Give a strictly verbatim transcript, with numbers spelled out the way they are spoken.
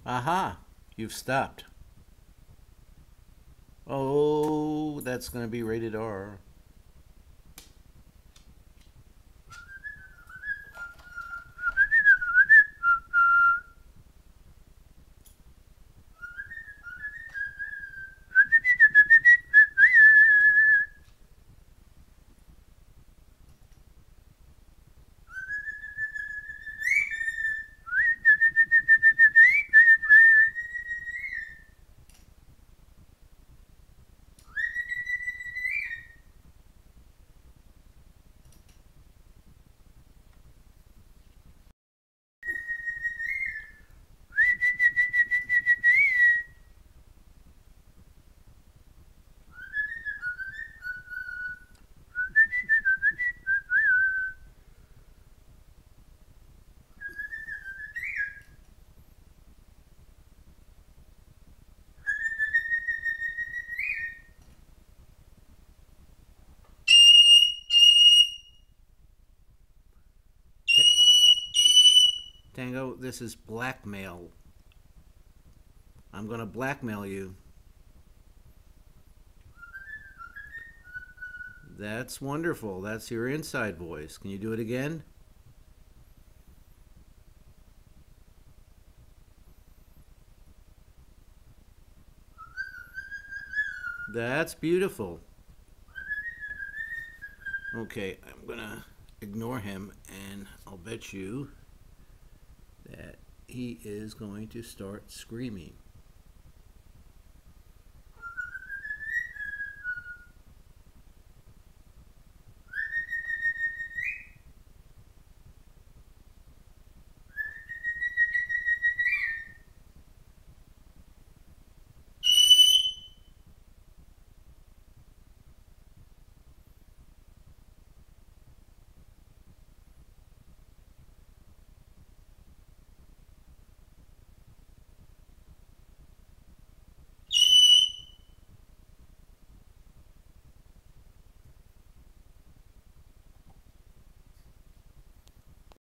Aha! You've stopped. Oh, that's going to be rated R. Tango, this is blackmail. I'm going to blackmail you. That's wonderful. That's your inside voice. Can you do it again? That's beautiful. Okay, I'm going to ignore him, and I'll bet you that he is going to start screaming.